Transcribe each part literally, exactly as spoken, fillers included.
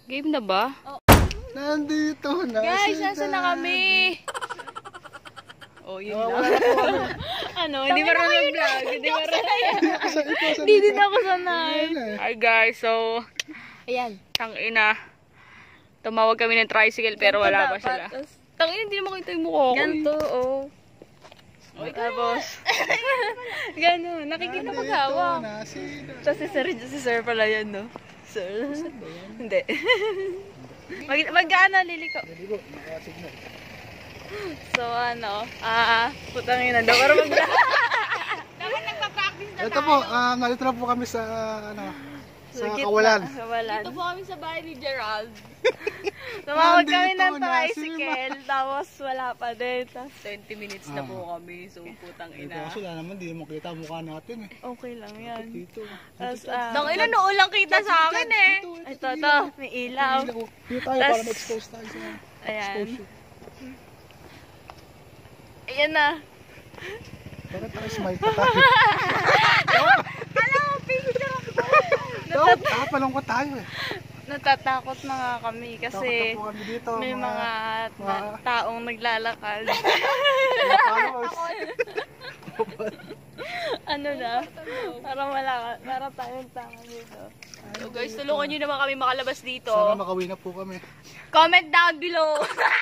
Game na ba? Oh. Nandito na Guys, si nasa na Daddy. kami? Oh, yun Ah, lang. wala na po kami. Ano, hindi marunong mag-vlog. Hindi marunong. Ikaw, ikaw, Hindi din ako sanay. Ayan eh. Hi guys, so, Ayan. tangina. Tumawag kami ng tricycle pero wala pa sila. Tangina, hindi naman kita yung mukha ko. Ganto, oh. O, tapos. Gano'n, nakikita Nandito maghawak. na si Daddy. So, si Sir, si Sir pala yan, no? Sir? Hindi. Mag, mag-ano, liliko. Hindi ko, nakasignal. So, ano, ah, putang ina daw. Para mag- Dapat nagpa-practice na Ito po, um, nandito na po kami sa, ano, sa gitna. Kawalan. Kawalan. Ito po kami sa bahay ni Gerald. Tumawag kami Nandito ng na si tricycle, tapos wala pa din. Tapos, twenty minutes na po kami, so putang Ito ina. kasi wala naman, di mo kita mukha natin eh. okay lang yan. Dito. Tapos, ah, Tangina, noon lang kita sa akin eh. ito, ito, may ilaw. Dito tayo para Tas- ma-expose tayo sa Ayan. exposure. Ayan na. Para tayo smile pa tayo. Alam mo, picture ako. Dapat, kapalungkot tayo eh. Natatakot na nga kami kasi Takot na po kami dito. may mga, mga na- taong naglalakad. mga followers. ano na? Para wala para tayong tanga dito. So guys, tulungan nyo naman kami makalabas dito. Sana makauwi na po kami. Comment down below.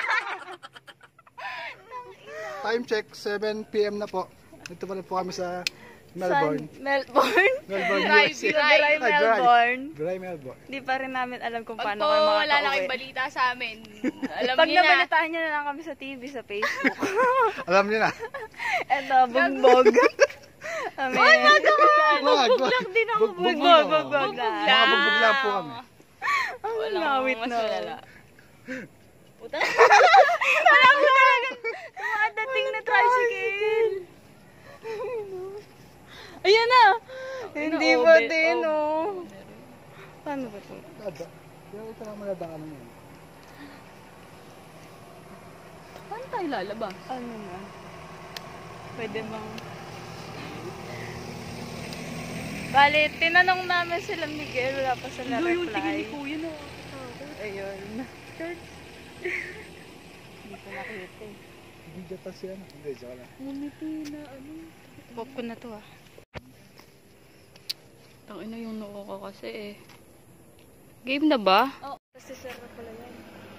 Time check, seven p m na po. Ito pa rin po kami sa Melbourne. San- Melbourne? Melbourne, Dry, U S A. dry. Dry Ay, dry. Melbourne. Dry Melbourne. Di pa rin namin alam kung Pag paano po kayo wala na makakauwi. kayong balita sa amin, alam Pag niyo na. nabalitaan nyo na lang kami sa T V, sa Facebook. Alam niyo na. Eto, bugbog. Kami. Ay, Wag, bugbog wag. lang din ako. Bugbog Bugbog, lang. bugbog lang. Mga bugbog lang po kami. Ang Walang lawit mas na. malala. Puta. Wala ko talaga. Tumadating na tricycle. Ayan na. Hindi na, pa obe- din, ob- oh. Paano ba ito? Dada. Yan ito lang madadaanan yun. Paano tayo lalabas? Ano na? Pwede bang... Bale, tinanong namin sila Miguel, wala pa sila reply. Kuya na. Ayun. Hindi ko nakita eh. Hindi dyan pa siya. Hindi, siya lang. Nguniti na ano. Pop ko na to ah. Tangina yung noo ko kasi eh. Game na ba? Oh, kasi sir na pala yan.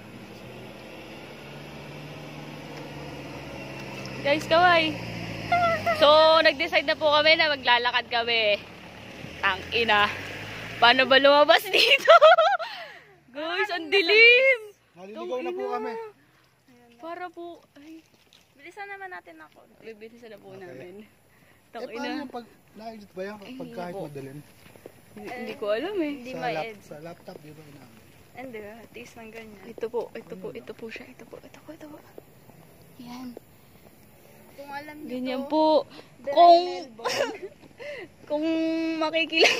Guys, kaway. So, nag-decide na po kami na maglalakad kami. Tangina. Paano ba lumabas dito? Guys, ang dilim. Naliligaw na po kami. Para po, ay, Bilisan naman natin ako. bibilisan na po Okay. namin. Eh, paano Tangina. yung pag na-edit ba yan pag kahit po. madalim? Hindi, hindi ko alam eh. Hindi Sa, may lap, ed. sa laptop, di ba inaamit? Hindi ba? Taste ng ganyan. Ito po, ito po, ito po siya. Ito po, ito po, ito po. Yan. Kung alam niyo Ganyan to, po. Dry Kung, Melbourne. kung makikilang.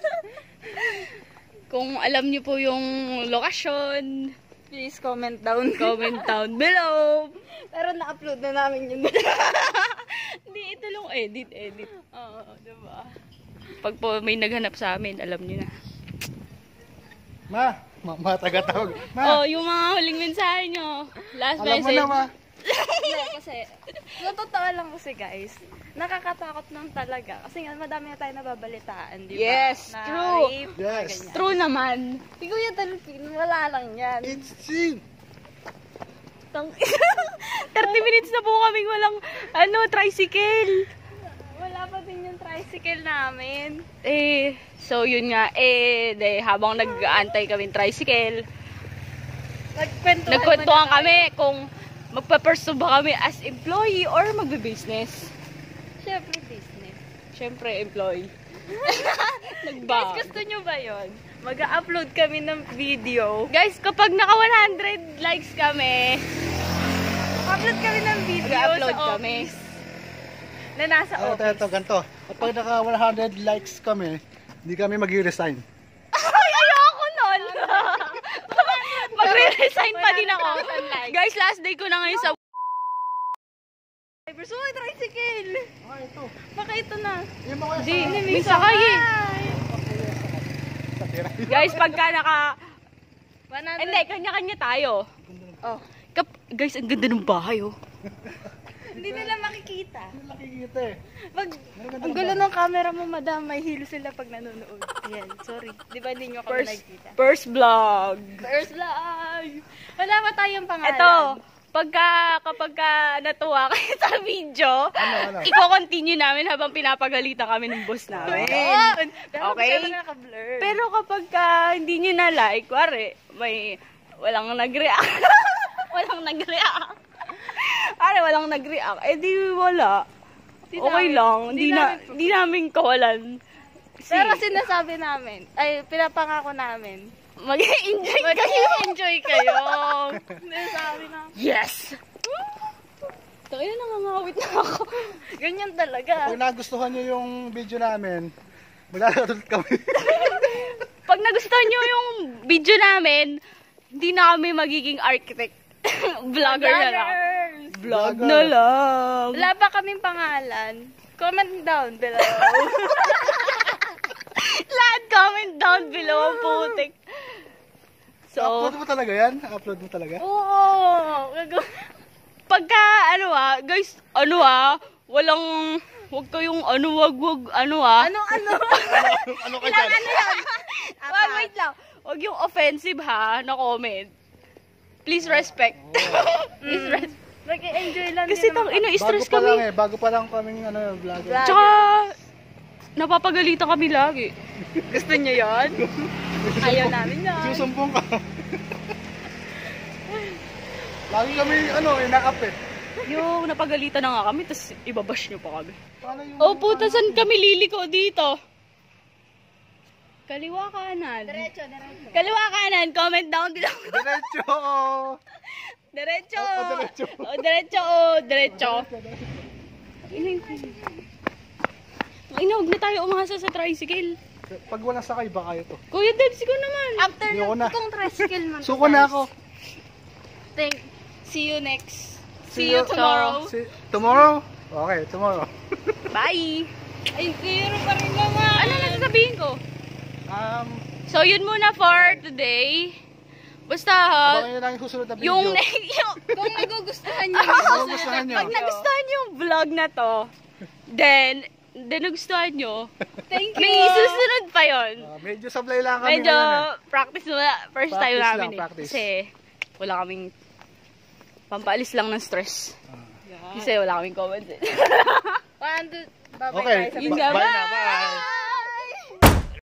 Kung alam niyo po yung lokasyon, Please comment down. comment down below. Pero na-upload na namin yun. Hindi, ito lang edit, edit. Oo, diba? Pag po may naghanap sa amin, alam niyo na. Ma! Ma, ma taga-tawag. Ma! Oh, yung mga huling mensahe nyo. Last Alam mo message. na, ma! Hindi, kasi, sa totoo lang kasi guys, nakakatakot lang talaga. Kasi nga, madami na tayo nababalitaan, di ba? Yes, na true. Rape, Yes. ganyan. True naman. Si Kuya Talpin, wala lang yan. It's sin! Tang- thirty minutes na po kaming walang, ano, tricycle. Wala pa din yung tricycle namin. Eh, so yun nga, eh, de, habang nag-aantay kaming tricycle, Nagkwentuhan, nagkwentuhan muna tayo. kami kung magpa-pursue ba kami as employee or magbe-business. Siyempre, business. Siyempre, employee. Guys, Nagba. gusto nyo ba yun? Mag-upload kami ng video. Guys, kapag naka one hundred likes kami, Upload kami ng video mag-upload sa kami. office. Na nasa Ah, ito, office. ito, ganito. Kapag naka one hundred likes kami, hindi kami mag-resign. Ay, ayoko nun! Magre-resign pa din ako. Guys, last day ko na ngayon sa... So, may tricycle. Ah, ito. Baka ito na. Yung mga Di, sa... may sakay eh. Sa tira. Guys, pagka naka one hundred. Hindi, kanya-kanya tayo. Oh. Kap guys, ang ganda ng bahay, oh. Hindi nila makikita. Nakikita eh. Pag, ang gulo ng camera mo, madam, may hilo sila pag nanonood. Yan, sorry. Di ba hindi nyo kami First, nakikita? first vlog. First live! Wala pa tayong pangalan. Ito, pagka, kapag ka natuwa kayo sa video, Ano, ano? i-continue namin habang pinapagalitan kami ng boss namin. Ayun. Pero Okay. okay. Naka-blur. Pero kapag ka hindi nyo na-like, wari, may walang nag-react. walang nag-react. Ari, walang nag-react. Eh di wala. Di Okay namin- lang. di Di, na, namin- di namin kawalan. Si, Pero sinasabi namin, ay, pinapangako namin, mag-enjoy kayo. mag-enjoy kayo. Sinasabi namin. Yes! Tayo na, nangangawit na ako. Ganyan talaga. Pag nagustuhan nyo yung video namin, maglalaro kami. Pag nagustuhan nyo yung video namin, hindi na kami magiging architect. Vlogger na lang. Vloggers! Vlog Vlogger. na lang. Wala pa kaming pangalan. Comment down below. Lahat comment down below ang putik. So, Upload mo talaga yan? Upload mo talaga? Oo! Gag- pagka, ano ah, guys, ano ah, walang, wag kayong, ano, wag, wag, ano ah. Ano, ano? Ano ka dyan? Ano yan? Wag, wait lang. Wag yung offensive ha, na comment. Please respect. Please respect. Nag-enjoy lang Kasi din tang naman. ina, Bago stress pa lang kami. eh. Bago pa lang kaming ano, vlogger. Vlog. Tsaka, napapagalitan kami lagi. Gusto niyo yan? Ayaw namin yan. Susumbong ka. Lagi kami, ano, ina-up eh. Yung napagalitan na nga kami, tapos ibabash niyo pa kami. Paano yung... Oh, puta, saan kami liliko dito? Kaliwa kanan. Diretso, diretso. Kaliwa kanan, comment down below. Diretso! Diretso. Oh, diretso. Oh, diretso, oh, diretso. Ina, huwag na tayo umasa sa tricycle. Pag walang sakay, baka ito. Kuya Debs, ko naman. After Ayoko na. na kung tricycle man. Suko na ako. Thank, see you next. See See you you- tomorrow. See, tomorrow? Okay, tomorrow. Bye. Ay, zero pa rin naman. Ano na sasabihin ko? Um, So, yun muna for today. Basta, ha, abangan nyo lang yung susunod na video. yung, yung, Kung nagugustuhan nyo, Kung gustuhan nyo. pag nagustuhan nyo yung vlog na to, then, then nagustuhan nyo, thank you. may susunod pa yon. Ah, medyo sablay lang kami Medyo ngayon eh. practice muna. First time Practice namin lang, eh. practice. Kasi wala kaming pampaalis lang ng stress. Ah. Kasi wala kaming comments eh. One, two, bye-bye Okay, guys. Yun ba- nga, bye na, bye! bye.